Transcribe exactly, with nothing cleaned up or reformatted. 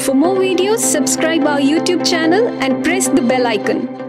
For more videos, subscribe our YouTube channel and press the bell icon.